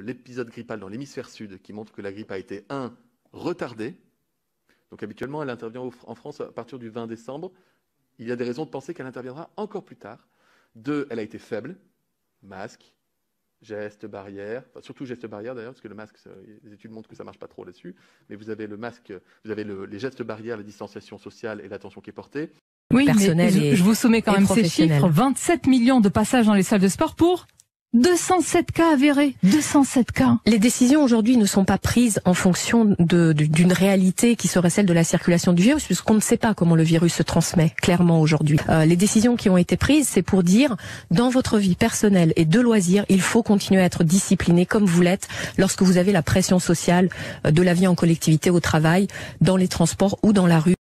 l'épisode grippal dans l'hémisphère sud qui montre que la grippe a été, retardée. Donc habituellement, elle intervient en France à partir du 20 décembre. Il y a des raisons de penser qu'elle interviendra encore plus tard. 2, elle a été faible. Masque, gestes barrières, enfin, surtout gestes barrières d'ailleurs, parce que le masque, les études montrent que ça ne marche pas trop là-dessus. Mais vous avez le masque, vous avez les gestes barrières, la distanciation sociale et l'attention qui est portée. Oui, mais je vous soumets quand même ces chiffres. 27 millions de passages dans les salles de sport pour 207 cas avérés. 207 cas. Les décisions aujourd'hui ne sont pas prises en fonction d'une réalité qui serait celle de la circulation du virus, puisqu'on ne sait pas comment le virus se transmet clairement aujourd'hui. Les décisions qui ont été prises, c'est pour dire, dans votre vie personnelle et de loisirs, il faut continuer à être discipliné comme vous l'êtes lorsque vous avez la pression sociale de la vie en collectivité, au travail, dans les transports ou dans la rue.